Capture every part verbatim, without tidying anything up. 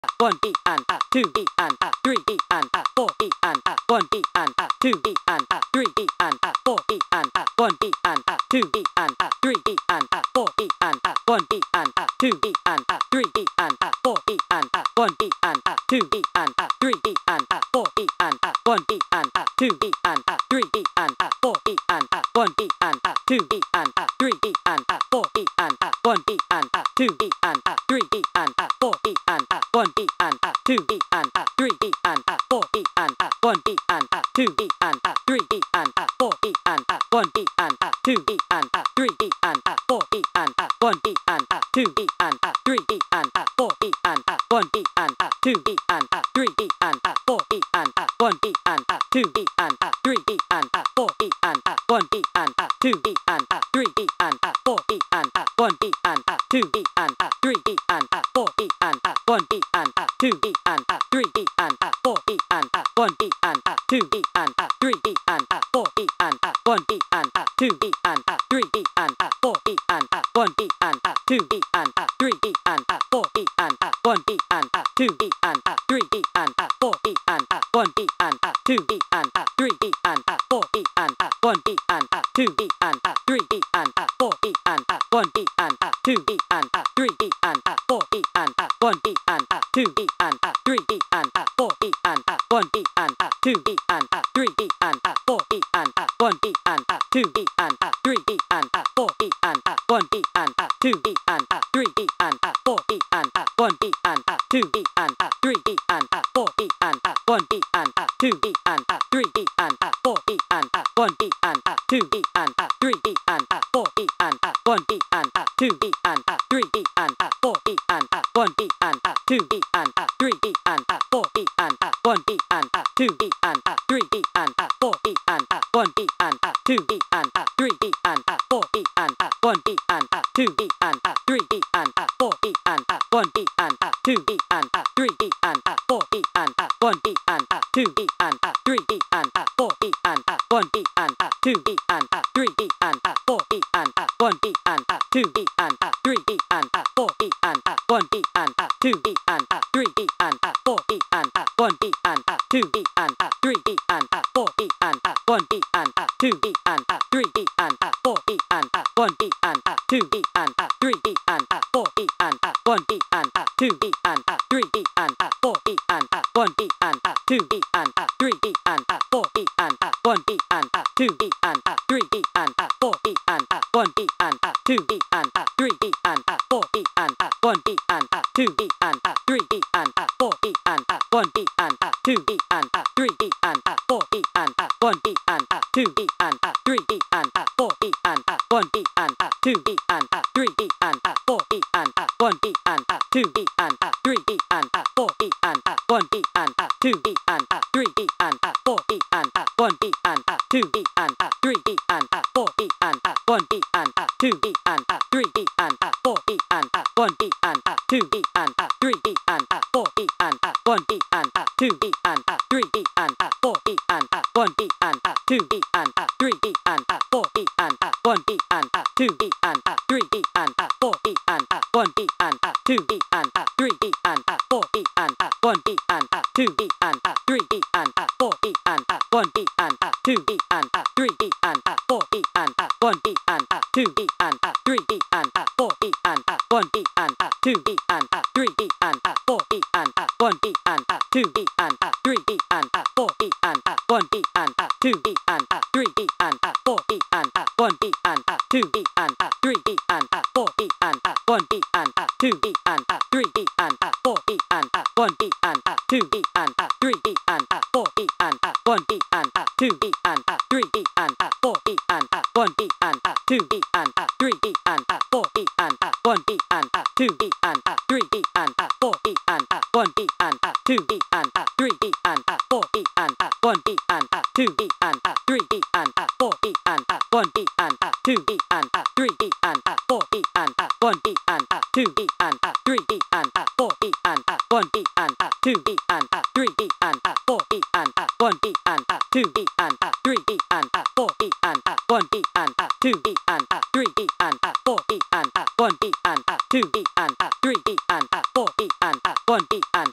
one B and a two B and a three B and a four B and a one B and a two B and a three B and a four B and a one B and a two B and a three B and a four B and a one B and a two B and a three B and a four B and a one B and a two B and a three B and a four B and a one B and a two B and a three B and a four B and a one B and a two B and a three B and a four B and a one B and a two B and a three B and a four B and a one B and a two B and a three B and a four B and a one B and a two B and a three B and a four B and a one B and a two B and a three B and a four B and a one B and a two B and a three B and a four B and a one B and a two B and a three B and a four B and a one B and a two B and a three B and a four B and a one B and a two B and a three B and a four B and a one B and a two B and a three B and a four B and a one B and a two B and a three B and a four B and a one B and a two B and a three B and a four B and a one B and a two B and a three B and a four B and a one B and a two B and a three B and a four B and a one B and a two B and a three B and a four B and a one B and a two B and a three B and a four B and a one B and a two B and a three B and a four B and a one B and a two B and a three B and a four B and a one B and a two B and a three B and a four B and a one B and a two B and a three B and a four B and a one B and a two B and a three B and a four B and a one B and a two B and a three B and a four B and a one B and a two B and a three B and a four B and a one B and a two B and a three B and a four B and a one B and a two B and a three B and a four B and a one B and a two B and a three B and a four B and a one B and a two B and a three B and a four B and a one B and a two B and a three B and a four B and a one B and a two B and a three B and a four B and a one B and a two B and a three B and a four B and a one B and a two B and a three B and a four B and a one B and a two B and a three B and a four B and a one B and a two B and a three B and a four B and a one B and a two B and a three B and a four B and a one B and a two B and a three B and a four B and a one B and a two B and a three B and a four B and a one B and a two B and a three B and a four B and a one B and a two B and a three B and a four B and a one B and a two B and a three B and a four B and a one B and a two B and a three B and a four B and a one B and a two B and a three B and a four B and a one B and a two B and a three B and a four B and a one B and a two B and a three B and a four B and a one B and a two B and a three B and a four B and a one B and a two B and a three B and a four B and a one B and a two B and a three B and a four B and a one B and a two B and a three B and a four B and a one B and a two B and a three B and a four B and a one B and a two B and a three B and a four B and a one B and a two B and a three B and a four B and a one B and a two B and a three B and a four B and a one B and a two B and a three B and a four B and a one B and a two B and a three B and a four B and a one B and a two B and a three B and a four B and a one B and a two B and a three B and a four B and a one B and a two B and a three B and a four B and a one B and a two B and a three B and a four B and a one B and a two B and a three B and a four B and a one B and a two B and a three B and a four B and a one B and a two B and a three B and a four B and a one B and a two B and a three B and a four B and a one B and a two B and a three B and a four B and a one B and a two B and a three B and a four B and a one B and a two B and a three B and a four B and a one B and a two B and a three B and a four B and a one B and a two B and a three B and a four B and a one B and a two B and a three B and a four B and a one B and a two B and a three B and a four B and a one B and a two B and a three B and a four B and a one B and a two B and a three B and a four B and a one B and a two B and a three B and a four B and a one B and a two B and a three B and a four B and a one B and a two B and a three B and a four B and a one B and a two B and a three B and a four B and a one B and a two B and a three B and a four B and a one B and a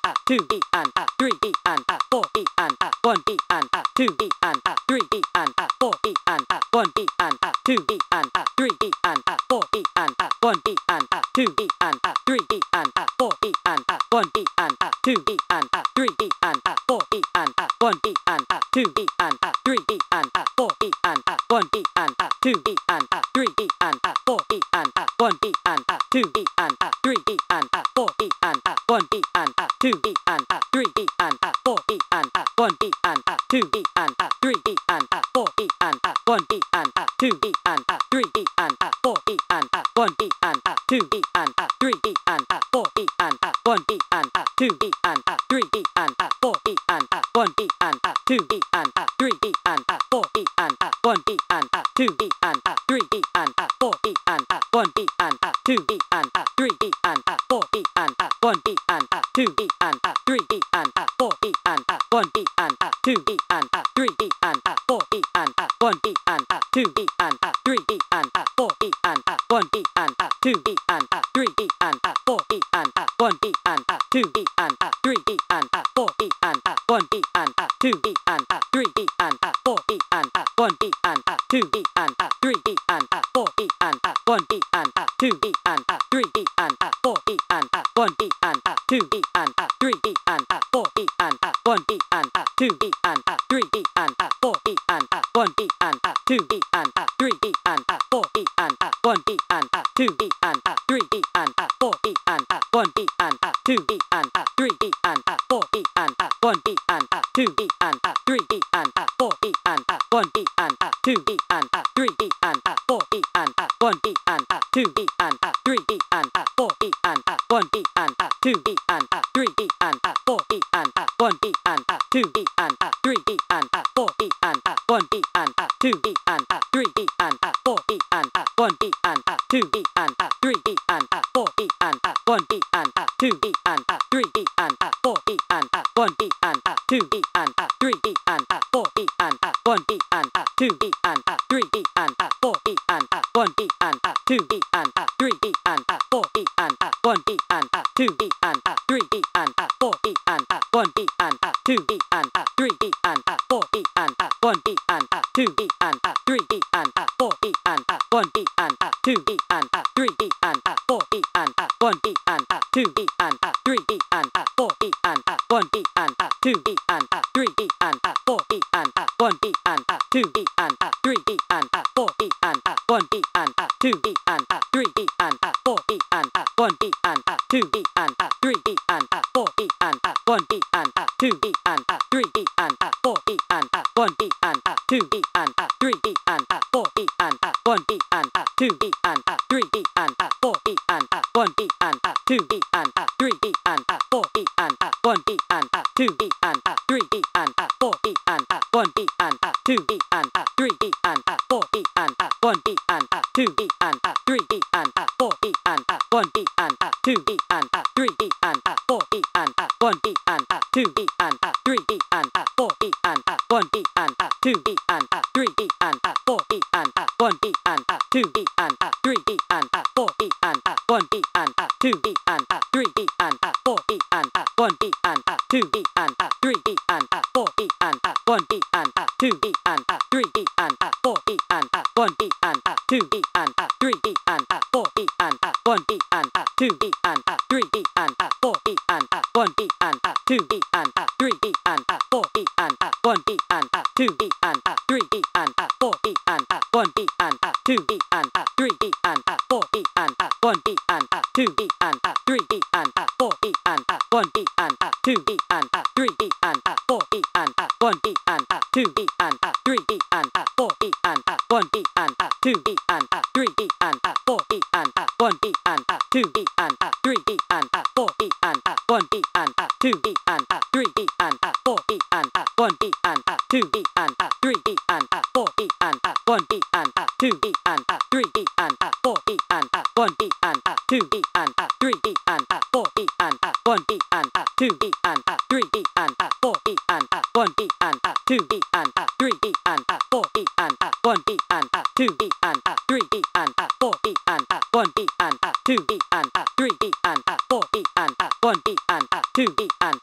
ah, two E and ah, three E and ah, four E and ah, one E and ah, two E and ah, three E and ah, four E and ah, one E and ah, two E and ah, three E and ah, four E and ah, one E and ah, two E and ah, three E and ah, four E and ah, one E and ah, two E and ah, three E and ah, four E and ah, one E and ah, two E and ah, three E and ah, four E and ah, one E and ah, two E and ah, three E and ah, four E and ah, one E and ah, two E and ah, three E and ah, four E and ah, one E and ah, two E and ah, three E and ah, four E and ah, one E and ah, two E and ah, three E and ah, four E and ah, one E and ah, two E and ah, three E and ah, four E and ah, one E and ah, two E and ah, three E and ah, four E and ah, one E and ah, two E and ah, three E and ah, four E and ah, one E and ah, two E and ah, three E and ah, four E and ah, one E and ah, two E and ah, three E and ah, four E and ah, one E and ah, two E and ah, three E and ah, four E and ah, one E and ah, two E and ah, three E and ah, four E and ah, one E and ah, two E and ah, three E and ah, four E and ah, one E and ah, two E and ah, three E and ah, four E and ah, one E and ah, two E and ah, three E and ah, four E and ah, one E and ah, two E and ah, three E and ah, four E and ah, one E and ah, two E and ah, three E and ah, four E and ah, one E and ah, two E and ah, three E and ah, four E and ah, one E and ah, two E and ah, three E and ah, four E and ah, one E and ah, two E and ah, three E and ah, four E and ah, one E and ah, two E and ah, three E and ah, four E and ah, one E and ah, two E and ah, three E and ah, four E and ah, one E and ah, two E and ah, three E and ah, four E and ah, one E and ah, two E and ah, three E and ah, four E and ah, one E and ah, two E and ah, three E and ah, four E and ah, one E and ah, two E and ah, three E and ah, four E and ah, one E and ah, two E and ah, three E and ah, four E and ah, one E and ah, two E and ah, three E and ah, four E and ah, one E and ah, two E and ah, three E and ah, four E and ah, one E and ah, two E and ah, three E and ah, four E and ah, one E and ah, two E and ah, three E and ah, four E and ah, one E and ah, two E and ah, three E and ah, four E and ah, one E and ah, two E and ah, three E and ah, four E and ah, one E and ah, two E and ah, three E and ah, four E and ah, one E and ah, two E and ah, three E and ah, four E and ah, one E and ah, two E and ah, three E and ah, four E and ah, one E and ah, two E and ah, three E and ah, four E and ah, one E and ah, two E and ah, three E and ah, four E and ah, one E and ah, two E and ah, three E and ah, four E and ah, one E and ah, two E and ah, three E and ah, four E and ah, one E and ah, two E and ah, three E and ah, four E and ah, one E and ah, two E and ah, three E and ah, four E and ah, one E and ah, two E and ah, three E and ah, four E and ah, one E and ah, two E and ah, three E and ah, four E and ah, one E and ah, two E and ah, three E and ah, four E and ah, one E and ah, two E and ah, three E and ah, four E and ah, one E and ah, two E and ah, three E and ah, four E and ah, one E and ah, two E and ah, three E and ah, four E and ah, one E and ah, two E and ah, three E and ah, four E and ah, one E and ah, two E and ah, three E and ah, four E and ah, one E and ah, two E and ah, three E and ah, four E and ah, one E and ah, two E and ah, three E and ah, four E and ah, one E and ah, two E and ah, three E and ah, four E and ah, one E and ah, two E and ah, three E and ah, four E and ah, one E and ah, two E and ah, three E and ah, four E and ah, one E and ah, two E and ah, three E and ah, four E and ah, one E and ah, two E and ah, three E and ah, four E and ah, one E and ah, two E and ah, three E and ah, four E and ah, one E and ah, two E and ah, three E and ah, four E and ah, one E and ah, two E and ah, three E and ah, four E and ah, one E and ah, two E and ah, three E and ah, four E and ah, one E and ah, two E and ah, three E and ah, four E and ah, one E and ah, two E and ah, three E and ah, four E and ah, one E and ah, two E and ah, three E and ah, four E and ah, one E and ah, two E and ah, three E and ah, four E and ah, one E and ah, two E and ah, three E and ah, four E and ah, one E and ah, two E and ah, three E and ah, four E and ah, one E and ah, two E and ah, three E and ah, four E and ah, one E and ah, two E and ah, three E and ah, four E and ah, one E and ah, two E and ah, three E and ah, four E and ah, one E and ah, two E and ah, three E and ah, four E and ah, one E and ah, two E and ah, three E and ah, four E and ah, one E and ah, two E and ah, three E and ah, four E and ah, one E and ah, two E and ah, three E and ah, four E and ah, one E and ah, two E and ah, three E and ah, four E and ah, one E and ah, two E and ah, three E and ah, four E and ah, one E and ah, two E and ah,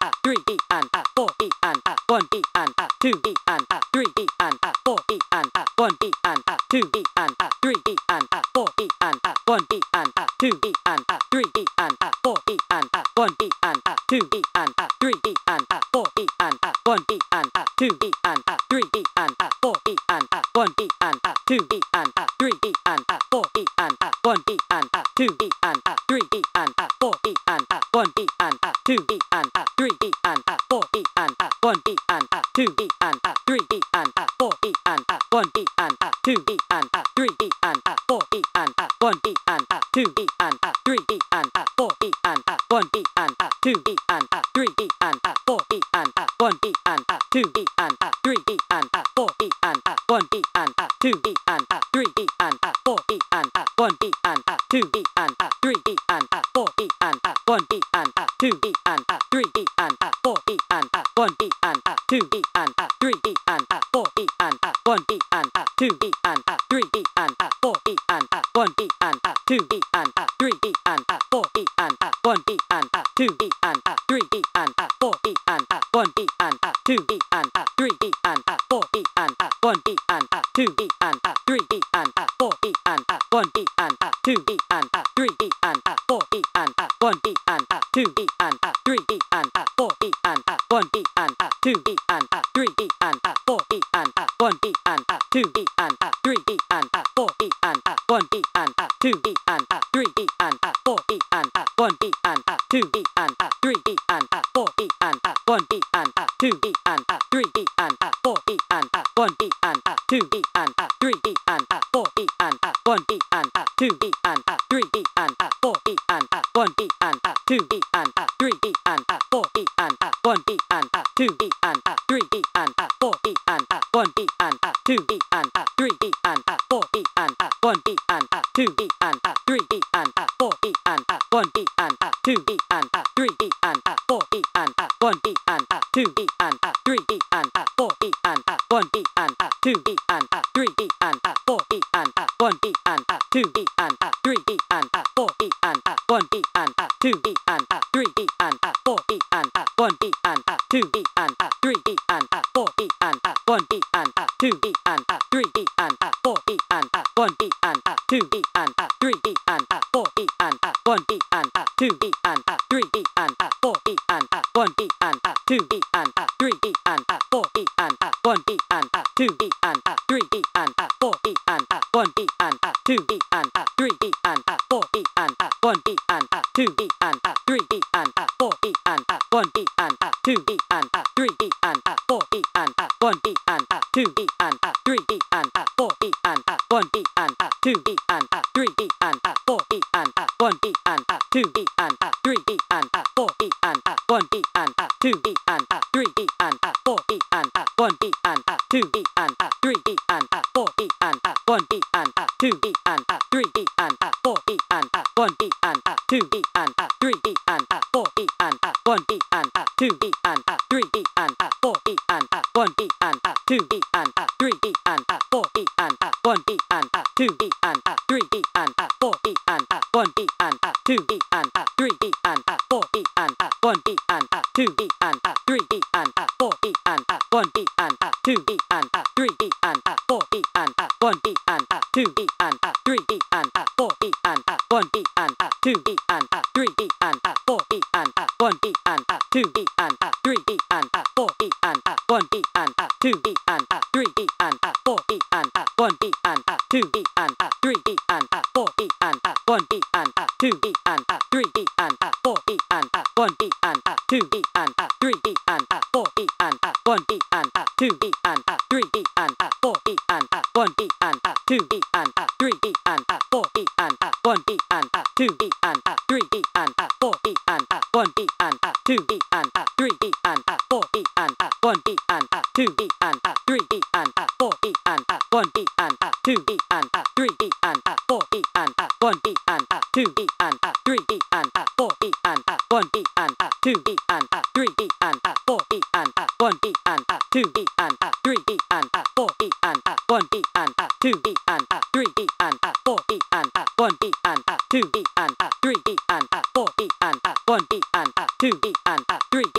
uh, three E and uh, four E and uh, one E and uh, two E and uh, three E and uh, four E and uh, one E and uh, two E and uh, three E and uh, four E and uh, one E and uh, two E and uh, three E and uh, four E and uh, one E and uh, two E and uh, three E and uh, four E and uh, one E and uh, two E and uh, three E and uh, four E and uh, one E and uh, two E and uh, three E and uh, four E and uh, one E and uh, two E and uh, three E and uh, four E and uh, one E and uh, two E and uh, three E and uh, four E and uh, one E and uh, two E and uh, three E and uh, four E and uh, one E and uh, two E and uh, three E and uh, four E and uh, one E and uh, two E and uh, three E and uh, four E and uh, one E and uh, two E and uh, three E and uh, four E and uh, one E and uh, two E and uh, three E and uh, four E and uh, one E and uh, two E and uh, three E and uh, four E and uh, one E and uh, two E and uh, three E and uh, four E and uh, one E and uh, two E and uh, three E and uh, four E and uh, one E and uh, two E and uh, three E and uh, four E and uh, one E and uh, two E and uh, three E and uh, four E and uh, one E and uh, two E and uh, three E and uh, four E and uh, one E and uh, two E and uh, three E and uh, four E and uh, one E and uh, two E and uh, three E and uh, four E and uh, one E and uh, two E and uh, three E and uh, four E and uh, one E and uh, two E and uh, three E and uh, four E and uh, one E and uh, two E and uh, three E and uh, four E and uh, one E and uh, two E and uh, three E and uh, four E and uh, one E and uh, two E and uh, three E and uh, four E and uh, one E and uh, two E and uh, three E and uh, four E and uh, one E and uh, two E and uh, three E and uh, four E and uh, one E and uh, two E and uh, three E and uh, four E and uh, one E and uh, two E and uh, three E and uh, four E and uh, one E and uh, two E and uh, three E and uh, four E and uh, one E and uh, two E and uh, three E and uh, four E and uh, one E and uh, two E and uh, three E and uh, four E and uh, one E and uh, two E and uh, three E and uh, four E and uh, one E and uh, two E and uh, three E and uh, four E and uh, one E and uh, two E and uh, three E and uh, four E and uh, one E and uh, two E and uh, three E and uh, four E and uh, one E and uh, two E and uh, three E and uh, four E and uh, one E and uh, two E and uh, three E and uh, four E and uh, one E and uh, two E and uh, three E and uh, four E and uh, one E and uh, two E and uh, three E and uh, four E and uh, one E and uh, two E and uh, three E and uh, four E and uh, one E and uh, two E and uh, three E and uh, four E and uh, one E and uh, two E and uh, three E and uh, four E and uh, one E and uh, two E and uh, three E and uh, four E and uh, one E and uh, two E and uh, three E and uh, four E and uh, one E and uh, two E and uh, three E and uh, four E and uh, one E and uh, two E and uh, three E and uh, four E and uh, one E and uh, two E and uh, three E and uh, four E and uh, one E and uh, two E and uh, three E and uh, four E and uh, one E and uh, two E and uh, three E and uh, four E and uh, one E and uh, two E and uh, three E and uh, four E and uh, one E and uh, two E and uh, three E and uh, four E and uh, one E and uh, two E and uh, three E and uh, four E and uh, one E and uh, two E and uh, three E and uh, four E and uh, one E and uh, two E and uh, three E and uh, four E and uh, one E and uh, two E and uh, three E and uh, four E and uh, one E and uh, two E and uh, three E and uh, four E and uh, one E and uh, two E and uh, three E and uh, four E and uh, one E and uh, two E and uh, three E and uh, four E and uh, one E and uh, two E and uh, three E and uh, four E and uh, one E and uh, two E and uh, three E and uh, four E and uh, one E and uh, two E and uh, three E and uh, four E and uh, one E and uh, two E and uh, three E and uh, four E and uh, one E and uh, two E and uh, three E and uh, four E and uh, one E and uh, two E and uh, three E and uh, four E and uh, one E and uh, two E and uh, three E and uh, four E and uh, one E and uh, two E and uh, three E and uh, four E and uh, one E and uh, two E and uh, three E and uh, four E and uh, one E and uh, two E and uh, three E and uh, four E and uh, one E and uh, two E and uh, three E and uh, four E and uh, one E and uh, two E and uh, three E and uh, four E and uh, one E and uh, two E and uh, three E and uh, four E and uh, one E and uh, two E and uh, three E and uh, four E and uh, one E and uh, two E and uh, three E and uh, four E and uh, one E and uh, two E and uh, three E and uh, four E and uh, one E and uh, two E and uh, three E and uh, four E and uh, one E and uh, two E and uh, three E and uh, four E and uh, one E and uh, two E and uh, three E and uh, four E and uh, one E and uh, two E and uh, three E and uh, four E and uh, one E and uh, two E and uh, three E and uh,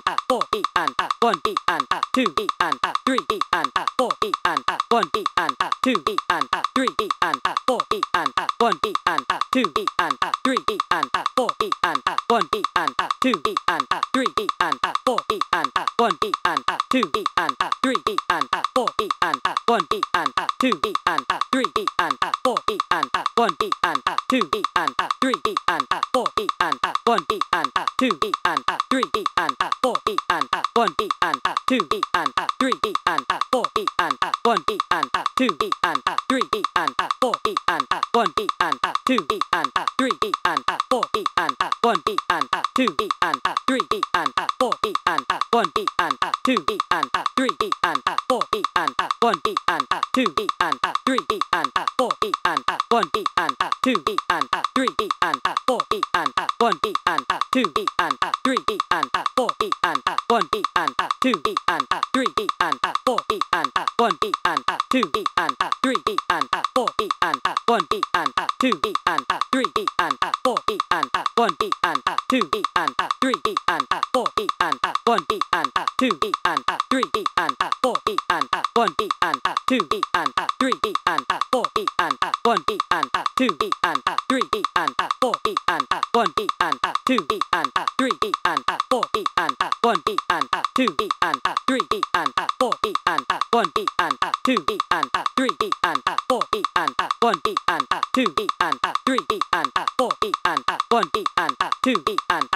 ah four E and ah one E and ah two E and ah three E and ah four E and ah one E and ah two E and ah three E and ah four E and ah one E and ah two E and ah three E and ah four E and ah one E and ah two E and ah three E and ah four E and ah one E and ah two E and ah three E and ah four E and ah one E and ah two E and ah three E and ah four E and ah one E and ah two E and ah three E and ah four E and ah one E and ah two E and ah three E and ah four E and ah one E and ah two E and ah three E and ah four E and ah one E and ah two E and ah three E and ah four E and ah one E and ah two E and ah three E and ah four E and ah one E and ah two E and ah three E and ah four E and ah one E and ah two E and ah three E and ah four E and ah one E and ah two E and ah three E and ah four E and ah one E and ah two E and ah three E and ah four E and ah one E and ah two E and ah three E and ah four E and ah one E and ah two E and ah three E and ah four E and ah one E and ah two E and ah three E and ah four E and ah one E and ah two E and ah three E and ah four E and ah one E and ah two E and ah three E and ah four E and ah one E and ah two E and ah three E and ah four E and ah one E and ah two E and ah three E and ah four E and ah one E and ah two E and ah three E and ah four E and ah one E and ah two E and ah three E and ah four E and ah one E and ah two E and ah three E and ah four E and ah one E and ah two E and ah three E and ah four E and ah one E and ah two E and ah three E and ah four E and ah one E and ah two E and